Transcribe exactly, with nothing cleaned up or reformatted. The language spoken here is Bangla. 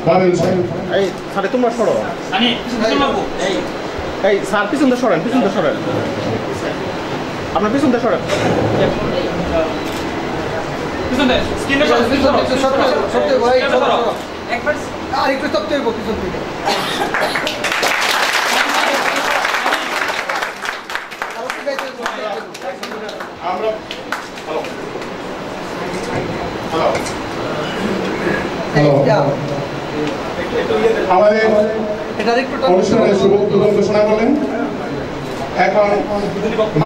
বাবেল সাহেব। এই স্যার তোমরা সরো। আমি এই এই স্যার পিছন দিয়ে সরেন, পিছন দিয়ে সরেন, আপনার পিছন দিয়ে সরেন, পিছন দিয়ে স্ক্রিনে সরেন, পিছন দিয়ে সরতে সরতে ভাই সরো একবার আর একটু সরতে হইব পিছন থেকে। আমরা হ্যালো হ্যালো আমাদের অনুষ্ঠানের শুভ উদ্বোধন ঘোষণা করলেন। এখন